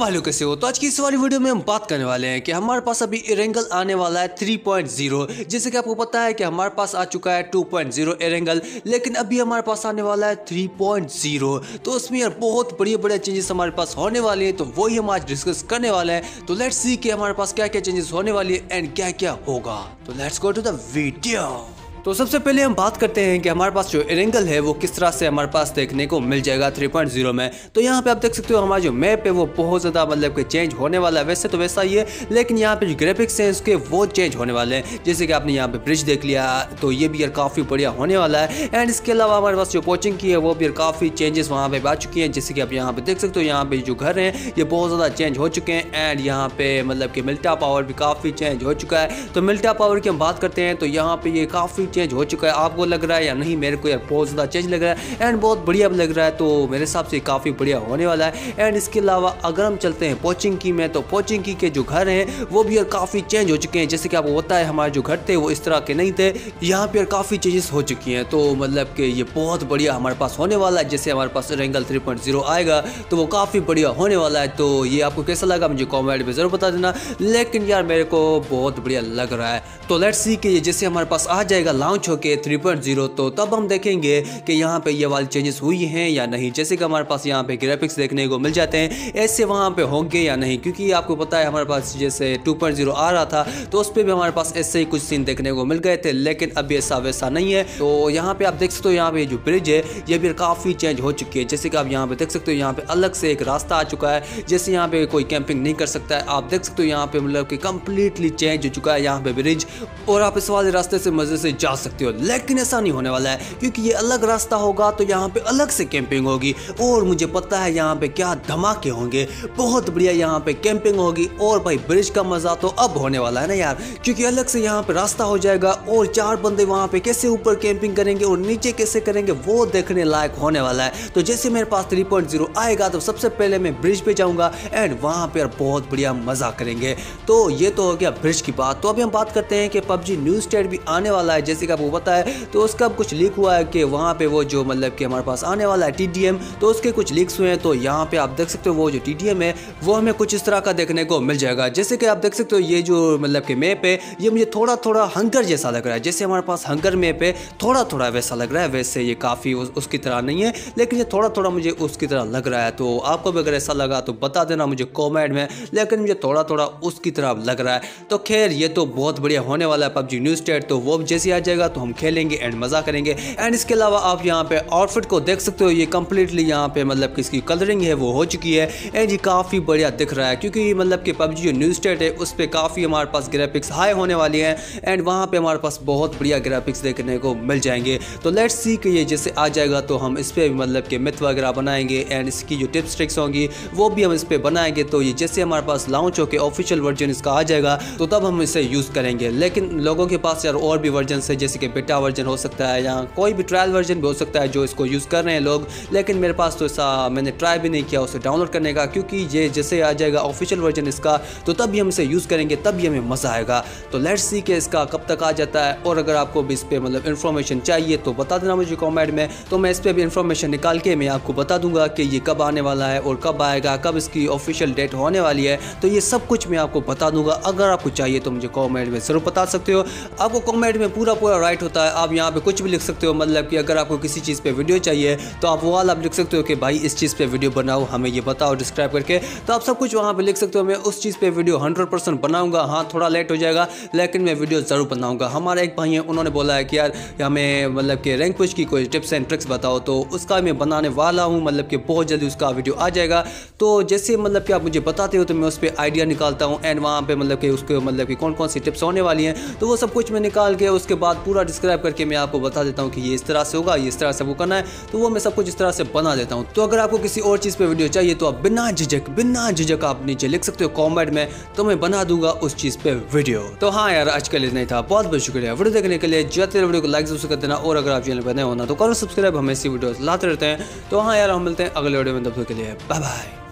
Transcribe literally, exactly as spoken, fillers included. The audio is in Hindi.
भाइयों कैसे हो। तो आज की इस वाली वीडियो में हम बात करने वाले हैं कि हमारे पास अभी एरेंगल आने वाला है थ्री पॉइंट ज़ीरो। जैसे कि आपको पता है कि हमारे पास आ चुका है टू पॉइंट ज़ीरो एरेंगल, लेकिन अभी हमारे पास आने वाला है थ्री पॉइंट ज़ीरो। तो उसमें यार बहुत बढ़िया बढ़िया चेंजेस हमारे पास होने वाले हैं, तो वही हम आज डिस्कस करने वाले हैं। तो लेट्स सी कि हमारे पास क्या क्या चेंजेस होने वाली है एंड क्या क्या होगा। तो let's go to the video. तो सबसे पहले हम बात करते हैं कि हमारे पास जो एरेंगल है वो किस तरह से हमारे पास देखने को मिल जाएगा थ्री पॉइंट ज़ीरो में। तो यहाँ पे आप देख सकते हो हमारा जो मैप है वो बहुत ज़्यादा मतलब कि चेंज होने वाला है। वैसे तो वैसा ही है, लेकिन यहाँ पे जो ग्राफिक्स हैं उसके वो चेंज होने वाले हैं। जैसे कि आपने यहाँ पे ब्रिज देख लिया, तो ये भी यार काफ़ी बढ़िया होने वाला है। एंड इसके अलावा हमारे पास जो कोचिंग की है वो भी यार काफ़ी चेंजेस वहाँ पे आ चुकी हैं। जैसे कि आप यहाँ पे देख सकते हो, यहाँ पे जो घर हैं ये बहुत ज़्यादा चेंज हो चुके हैं। एंड यहाँ पे मतलब कि मिल्टा पावर भी काफ़ी चेंज हो चुका है। तो मिल्टा पावर की हम बात करते हैं तो यहाँ पे ये काफ़ी चेंज हो चुका है। आपको लग रहा है या नहीं, मेरे को यार बहुत ज़्यादा चेंज लग रहा है एंड बहुत बढ़िया लग रहा है। तो मेरे हिसाब से काफ़ी बढ़िया होने वाला है। एंड इसके अलावा अगर हम चलते हैं पोचिंग की में, तो पोचिंग की के जो घर हैं वो भी यार काफ़ी चेंज हो चुके हैं। जैसे कि आपको पता है हमारे जो घर थे वो इस तरह के नहीं थे, यहाँ पे यार काफ़ी चेंजेस हो चुकी हैं। तो मतलब कि ये बहुत बढ़िया हमारे पास होने वाला है। जैसे हमारे पास एरेंगल थ्री पॉइंट ज़ीरो आएगा तो वो काफ़ी बढ़िया होने वाला है। तो ये आपको कैसा लगा मुझे कॉमेंट में ज़रूर बता देना, लेकिन यार मेरे को बहुत बढ़िया लग रहा है। तो लेट्स सी कि ये जैसे हमारे पास आ जाएगा लॉन्च होके थ्री पॉइंट ज़ीरो, तो तब हम देखेंगे कि यहाँ पे ये वाली चेंजेस हुई हैं या नहीं। जैसे कि हमारे पास यहाँ पे ग्राफिक्स देखने को मिल जाते हैं, ऐसे वहाँ पे होंगे या नहीं, क्योंकि आपको पता है हमारे पास जैसे टू पॉइंट ज़ीरो आ रहा था तो उस पर भी हमारे पास ऐसे ही कुछ सीन देखने को मिल गए थे, लेकिन अभी ऐसा वैसा नहीं है। तो यहाँ पे आप देख सकते हो यहाँ पे जो ब्रिज है ये भी काफ़ी चेंज हो चुकी है। जैसे कि आप यहाँ पे देख सकते हो यहाँ पे अलग से एक रास्ता आ चुका है, जैसे यहाँ पे कोई कैंपिंग नहीं कर सकता है। आप देख सकते हो यहाँ पे मतलब कि कम्प्लीटली चेंज हो चुका है यहाँ पे ब्रिज, और आप इस वाले रास्ते से मजे से जा सकते हो। लेकिन ऐसा नहीं होने वाला है, क्योंकि ये अलग रास्ता होगा तो यहाँ पे अलग से कैंपिंग होगी, और मुझे पता है यहाँ पे क्या धमाके होंगे। बहुत बढ़िया यहाँ पे कैंपिंग होगी, और भाई ब्रिज का मजा तो अब होने वाला है ना यार, क्योंकि अलग से यहाँ पे रास्ता हो जाएगा और चार बंदे वहाँ पे कैसे ऊपर कैंपिंग करेंगे और नीचे कैसे करेंगे वो देखने लायक होने वाला है। तो जैसे मेरे पास थ्री पॉइंट ज़ीरो आएगा तो सबसे पहले मैं ब्रिज पे जाऊंगा एंड वहाँ पे बहुत बढ़िया मजा करेंगे। तो ये तो हो गया ब्रिज की बात। तो अभी हम बात करते हैं कि पबजी न्यू स्टेट भी आने वाला है। जैसे कि आपको पता है तो उसका कुछ लीक हुआ है कि वहाँ पे वो जो मतलब कि हमारे पास आने वाला है टी डी एम, तो उसके कुछ लीक्स हुए हैं। तो यहाँ पे आप देख सकते हो वो जो टी डी एम है वो हमें कुछ इस तरह का देखने को मिल जाएगा। जैसे कि आप देख सकते हो ये जो मतलब कि मैप है ये मुझे थोड़ा थोड़ा हंगर जैसा लग रहा है। जैसे हमारे पास हंगर मैप है थोड़ा थोड़ा वैसा लग रहा है, वैसे ये काफ़ी उस, उसकी तरह नहीं है, लेकिन ये थोड़ा थोड़ा मुझे उसकी तरह लग रहा है। तो आपको भी अगर ऐसा लगा तो बता देना मुझे कॉमेंट में, लेकिन मुझे थोड़ा थोड़ा उसकी तरह लग रहा है। तो खैर ये तो बहुत बढ़िया होने वाला है पबजी न्यू स्टेट, तो वो जैसे आ जाएगा तो हम खेलेंगे एंड मजा करेंगे। एंड इसके अलावा आप यहाँ पे आउटफिट को देख सकते हो, ये कंप्लीटली यहाँ पे मतलब कि इसकी कलरिंग है वो हो चुकी है एंड ये काफ़ी बढ़िया दिख रहा है, क्योंकि मतलब कि पबजी जो न्यू स्टेट है उस पर काफ़ी हमारे पास ग्राफिक्स हाई होने वाली है एंड वहाँ पे हमारे पास बहुत बढ़िया ग्राफिक्स देखने को मिल जाएंगे। तो लेट्स सी कि ये जैसे आ जाएगा तो हम इस पर मतलब कि मिथ वगैरह बनाएंगे एंड इसकी जो टिप्स ट्रिक्स होंगी वो भी हम इस पर बनाएंगे। तो ये जैसे हमारे पास लॉन्च होकर ऑफिशियल वर्जन इसका आ जाएगा तो तब हम इसे यूज़ करेंगे। लेकिन लोगों के पास यार और भी वर्जन है, जैसे कि बेटा वर्जन हो सकता है या कोई भी ट्रायल वर्जन भी हो सकता है जो इसको यूज़ कर रहे हैं लोग, लेकिन मेरे पास तो ऐसा मैंने ट्राई भी नहीं किया उसे डाउनलोड करने का, क्योंकि ये जैसे आ जाएगा ऑफिशियल वर्जन इसका तो तब भी हम इसे यूज़ करेंगे, तब भी हमें मज़ा आएगा। तो लेट्स सी कि इसका कब तक आ जाता है, और अगर आपको भी इस पर मतलब इन्फॉर्मेशन चाहिए तो बता देना मुझे कॉमेंट में, तो मैं इस पर भी इन्फॉर्मेशन निकाल के मैं आपको बता दूंगा कि ये कब आने वाला है और कब आएगा, कब इसकी ऑफिशियल डेट होने वाली है। तो ये सब कुछ मैं आपको बता दूंगा। अगर आपको चाहिए तो मुझे कॉमेंट में ज़रूर बता सकते हो। आपको कॉमेंट में पूरा पूरा राइट होता है, आप यहाँ पे कुछ भी लिख सकते हो। मतलब कि अगर आपको किसी चीज़ पे वीडियो चाहिए तो आप वो वाला आप लिख सकते हो कि भाई इस चीज़ पे वीडियो बनाओ, हमें ये बताओ डिस्क्राइब करके, तो आप सब कुछ वहाँ पे लिख सकते हो। मैं उस चीज़ पे वीडियो हंड्रेड परसेंट बनाऊंगा। हाँ थोड़ा लेट हो जाएगा लेकिन मैं वीडियो ज़रूर बनाऊंगा। हमारे एक भाई हैं उन्होंने बोला है कि यार हमें मतलब कि रैंक पुश की कोई टिप्स एंड ट्रिक्स बताओ, तो उसका मैं बनाने वाला हूँ। मतलब कि बहुत जल्दी उसका वीडियो आ जाएगा। तो जैसे मतलब कि आप मुझे बताते हो तो मैं उस पर आइडिया निकालता हूँ एंड वहाँ पर मतलब कि उसको मतलब कि कौन कौन सी टिप्स होने वाली हैं तो वो सब कुछ मैं निकाल के उसके बाद पूरा डिस्क्राइब करके मैं आपको बता देता हूँ कि ये इस तरह से होगा, ये इस तरह से वो करना है, तो वो मैं सब कुछ इस तरह से बना देता हूँ। तो अगर आपको किसी और चीज़ पे वीडियो चाहिए तो आप बिना झिझक बिना झिझक आप नीचे लिख सकते हो कमेंट में, तो मैं बना दूंगा उस चीज़ पे वीडियो। तो हाँ यार आज के लिए इतना ही था, बहुत बहुत शुक्रिया वीडियो देखने के लिए। जाते वीडियो को लाइक जरूर कर देना, और अगर आप चैनल पर नए होना तो करो सब्सक्राइब, हमें ऐसी वीडियो लाते रहते हैं। तो हाँ यार हम मिलते हैं अगले वीडियो में, तब तक के लिए बाय बाय।